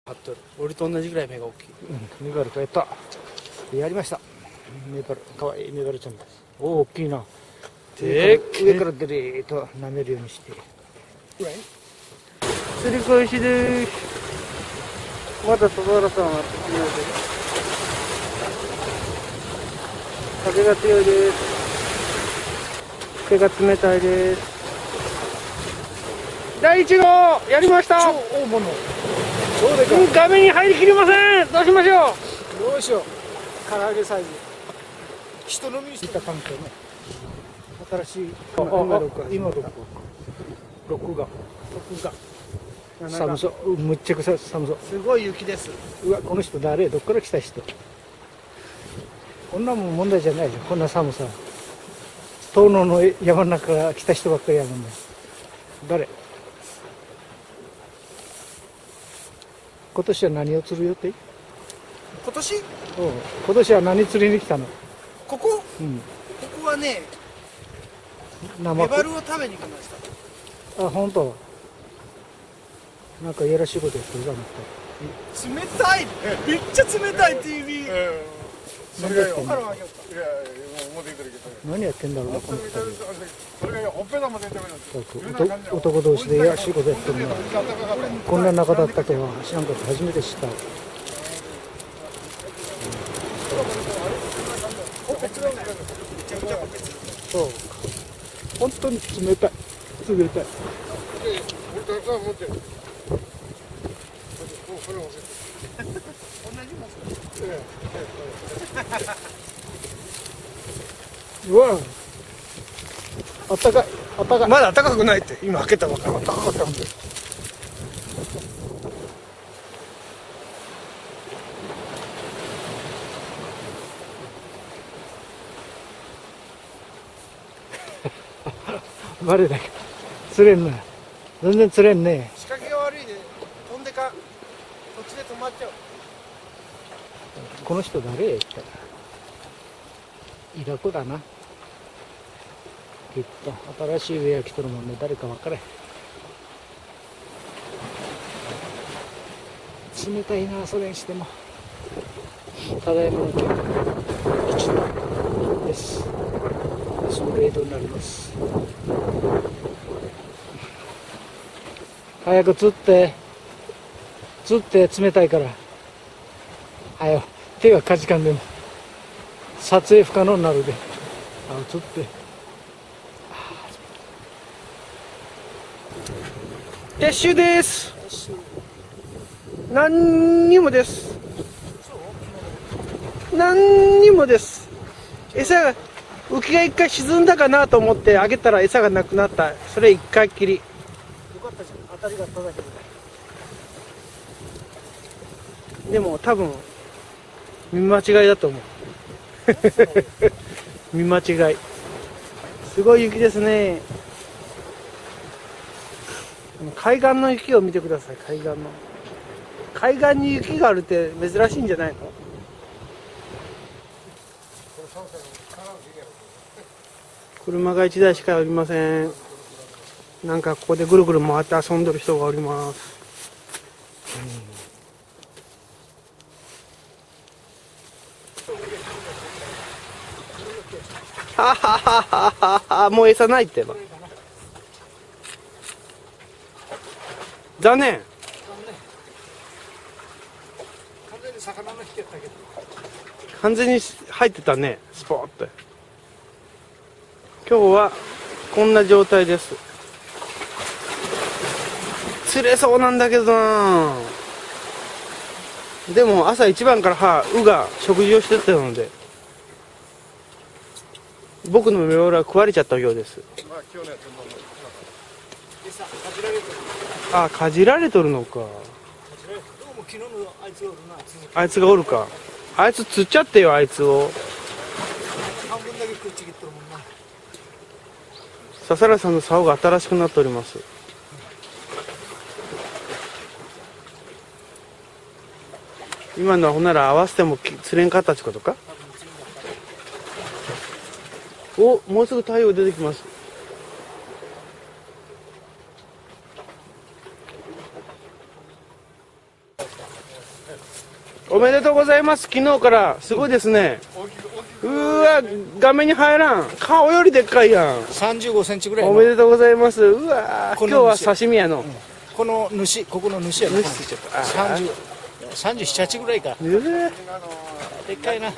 張っとる。俺と同じぐらい目が大きい。 メバルかやった。やりました。メバル、かわいいメバルちゃんです。お、大きいな。 でっけえ。 上からデレーと舐めるようにして。 釣り返しでーす。まだ戸原さんはないで。風が強いです。手が冷たいです。第1号やりました。 超大物。超でかい。 画面に入りきりません。どうしましょどうしよう。唐揚げサイズ。人飲みにしてた関係ね。新しい。今録画。寒そう。むっちゃくちゃ寒そう。 う。すごい雪です。 うわ、この人誰？どっから来た人？こんなもん問題じゃないじゃん。こんな寒さ。東野の山の中から来た人ばっかりやもんね。誰？今年は何を釣る予定？ 今年？ 今年は何釣りに来たの？ ここ？ うん。 ここはね、 生メバルを食べに来ました。 あ、本当。なんかいやらしいことやってるじゃん。 冷たい。めっちゃ冷たい TV。 それがよ。 からあげようか。 いやもう出てるけど。 何やってんだろうな、この二人。 それがよ、ほっぺたまで出てるんです。 男同士でいやらしいことやってるな。こんな仲だったとは知らんかった。初めて知った。そう。本当に冷たい。冷たい。うわ。あったかい。あったかい。 まだ暖かくないって。今開けたばっかり。 あったかかったんで。バレだけど釣れんな。全然釣れんね。 仕掛けが悪いで飛んでかこっちで止まっちゃう。 この人誰？イラコだな。きっと新しいウェア着とるもんね。誰か分かれ。冷たいな、それにしても。ただいまの気温1度です。その0度になります。早く釣って冷たいから。はよ、手がかじかんでも撮影不可能になるで。釣って。 撤収です。何にもです。何にもです。餌が浮きが一回沈んだかなと思ってあげたら餌がなくなった。それ一回きり。 よかったじゃん。当たりがあっただけで。 でも多分見間違いだと思う。見間違い。すごい雪ですね。海岸の雪を見てください。海岸に雪があるって珍しいんじゃないの？車が1台しかおりません。なんかここでぐるぐる回って遊んでる人がおります。ははははは、もう餌ないってば。残念。 完全に魚の引けたけど。 完全に入ってたね、スポーって。今日はこんな状態です。釣れそうなんだけどな。でも朝一番からウが食事をしてたので、僕のメバルは食われちゃったようです。あ、かじられとるのか。あいつがおるか。あいつ釣っちゃってよ、あいつを。笹原さんの竿が新しくなっております。今のはほんなら合わせても釣れんかったってことか。お、もうすぐ太陽出てきます。 おめでとうございます。昨日からすごいですね。うわ、画面に入らん。顔よりでっかいやん。 35センチぐらいの。 おめでとうございます。うわ、今日は刺身やの。 この主、ここの主やの。37、8ぐらいか。でっかいな。でっかいな。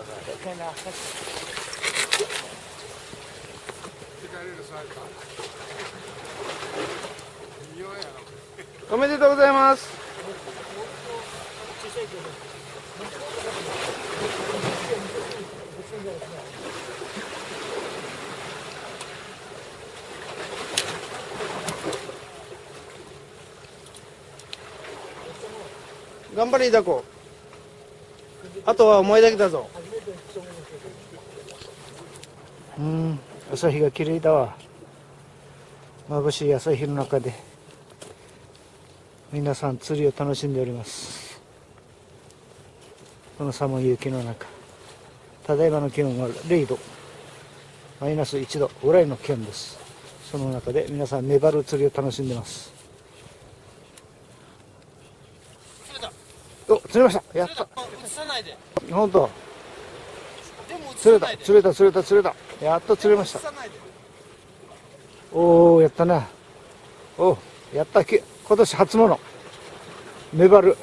おめでとうございます。頑張れ、イダコ。あとはお前だけだぞ。 朝日が綺麗だわ。眩しい朝日の中で皆さん釣りを楽しんでおります。この寒い雪の中、ただいまの気温は0度、マイナス1度ぐらいの気温です。その中で皆さんメバル釣りを楽しんでます。お、釣れました。やった。本当。釣れた。やっと釣れました。おお、やったな。おお、やった。今年初物。メバル。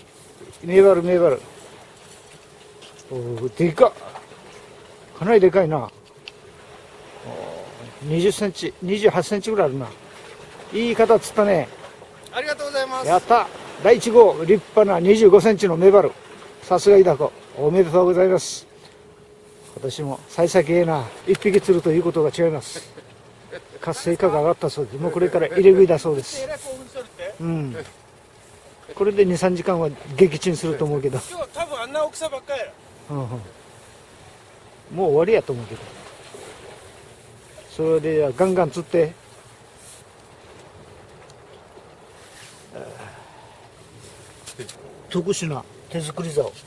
おお、でかっ。かなりでかいな。20センチ、28センチぐらいあるな。いい方釣ったね。 ありがとうございます。 やった。第1号、立派な25センチのメバル。さすがイダコ。おめでとうございます。今年も幸先ええな。1匹釣るということが違います。活性化が上がったそうです。もうこれから入れ食いだそうです。これで2、3時間は撃沈すると思うけど。 今日多分あんな大きさばっかりやろ。 もう終わりやと思うけど。それでガンガン釣って。特殊な手作り竿、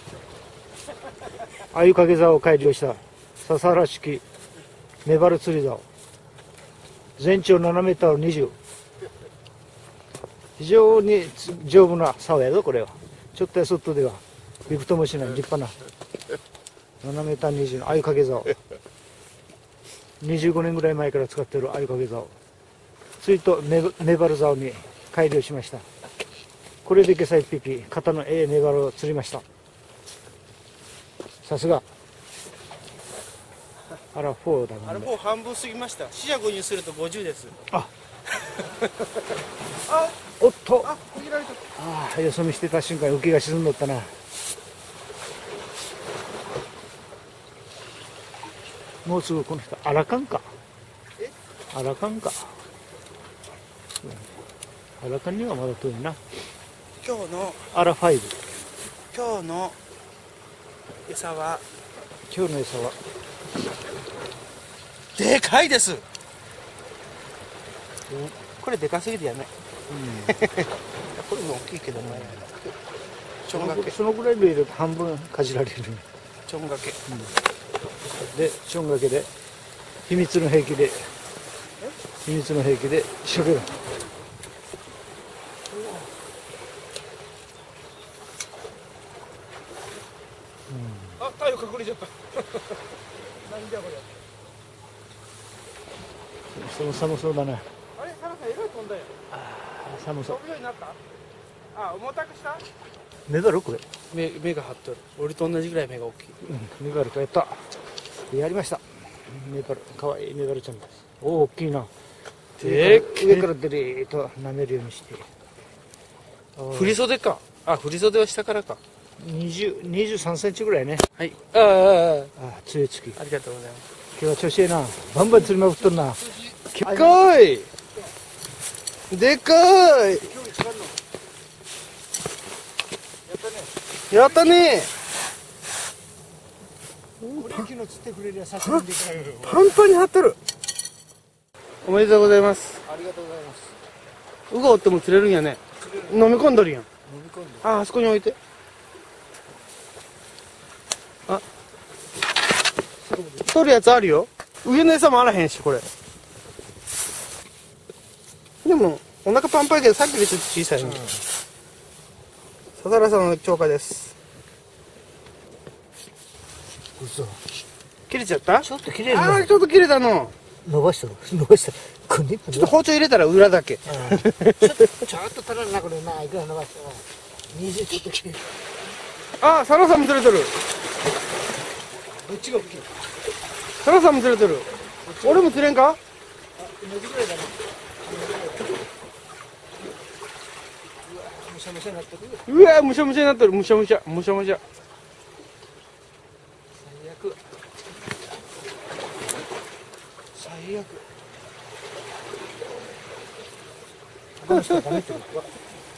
鮎掛け竿を改良した笹原式メバル釣り竿、全長7メートル20、非常に丈夫な竿やぞ。これはちょっとやそっとではびくともしない立派な7メートル20の鮎掛け竿、25年ぐらい前から使っている鮎掛け竿、釣りとメバル竿に改良しました。これで今朝1匹肩のメバルを釣りました。さすがアラフォーだね。 アラフォー半分過ぎました。四捨五入すると50です。 あおっと、 握られた。 よそ見してた瞬間浮きが沈んどったな。もうすぐこの人アラカンか。アラカンにはまだ遠いな。 今日のアラ5。 今日の餌はでかいです。これでかすぎてやね。これも大きいけどね。ちょんがけ。 そのぐらいで入れると半分かじられる。 ちょんがけ。 でちょんがけで秘密の兵器で仕掛ける。 太陽隠れちゃった。なんじゃこれ。 その寒そうだな。 あれ、サラさん、えらい飛んだよ。 寒そう。 飛ぶようになった。重たくした。 メバルこれ。 目が張っとる。俺と同じぐらい目が大きい。 メバルか。やった。やりました。メバル、かわいいメバルちゃんです。大きいな。上からデリーと舐めるようにして。 振り袖か。振り袖は下からか。 23センチぐらいね。 はい。 強い月。 ありがとうございます。 今日は調子いいな。バンバン釣りまくっとるな。 でかい。でかい。やったね。パンパンに張ってる。おめでとうございます。 ありがとうございます。 ウゴおっても釣れるんやね。飲み込んどるやん。あそこに置いて。取るやつあるよ。上の餌もあらへんし、これ。でも、お腹パンパンやけど、さっきよりちょっと小さいね。笹原さんの釣果です。 嘘。 切れちゃった？ ちょっと切れるああ、 な。 ちょっと切れたの。 伸ばしたろ。伸ばした。これちょっと包丁入れたら裏だけ。 ちょっと足らんな、これな。いくら伸ばしても。20ちょっと切れる。 ああ、サラさんも釣れとる。 どっちが大きい？ サラさんも釣れとる。俺も釣れんか？ 同じぐらいだな。むしゃむしゃになってる。 うわ、むしゃむしゃになってる。むしゃむしゃ。むしゃむしゃ。 最悪。最悪。この人はダメってことか。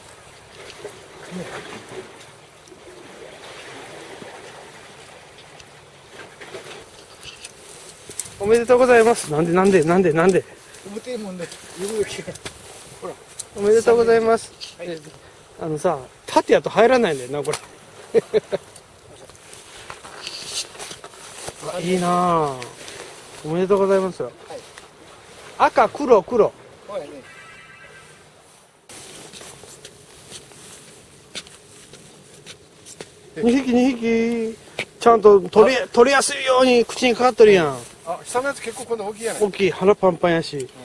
おめでとうございます。なんで。 重てえもんで、指が切れ。ほら。 おめでとうございます。 はいあのさ、縦やと入らないんだよな、これ。うわいいなぁ。おめでとうございますよ。 はい赤、黒。 ほらね。 2匹。ちゃんと取りやすいように口にかかってるやん。 あ、下のやつ結構今度大きいやない大きい、腹パンパンやし。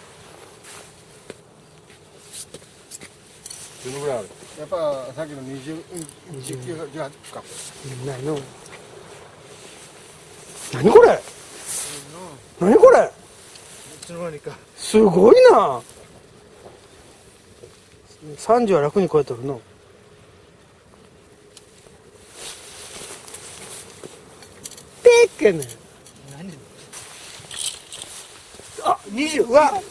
どのぐらいある？やっぱさっきの20キロ18か。 ないの。何これ？何これ？ いつの間にか。 すごいな。30は楽に超えとるの。でっけね。 何？あ、20。 うわ。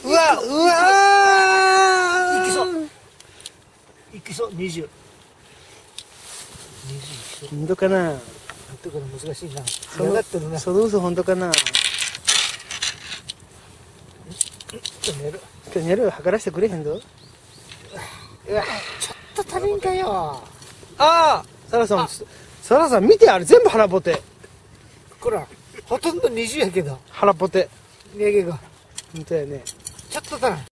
いきそう。いきそう、20。20いきそう。 本当かな。 なんとか難しいな。嫌がってるな。ちょその嘘本当かな。 っと寝る。 今日寝る測らせてくれへんぞ。うわ。 ちょっと足りんかよ。 ああ、サラさん見て、あれ全部腹ポテ。 こら、ほとんど20やけど。 腹ポテ。 値上げが。 本当やね。 ちょっと足らん。